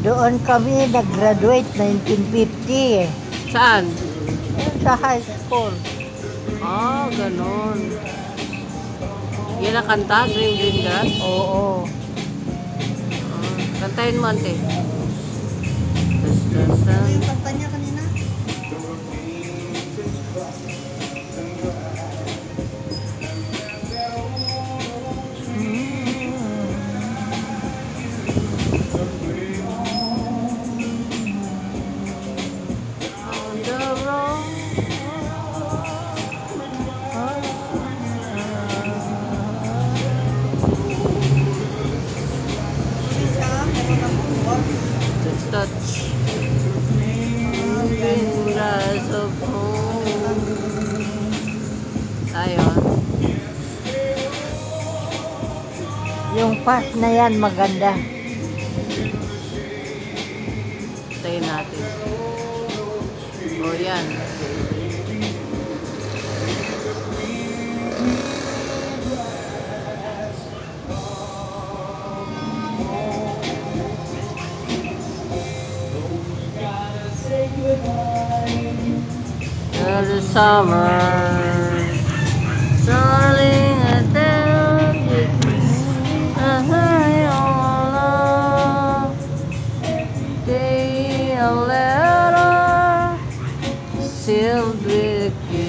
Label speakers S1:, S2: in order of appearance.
S1: Doon kami nag-graduate 1950 eh.
S2: Saan?
S1: Sa high school.
S2: Ah, ganun. Yan ang kanta, Green Green Grass.
S1: Oo.
S2: Kantahin mo, ante. Tas, tas,
S3: Ano yung
S2: tas.
S3: kanta niya kanina?
S2: On the road.
S3: Hindi siya. Meron akong work.
S2: Touch, touch. Green grass of home. Ayun.
S1: Yung part na yan maganda.
S2: Tayo natin. O, yan. The summer, darling, I tell you, love, day a letter sealed with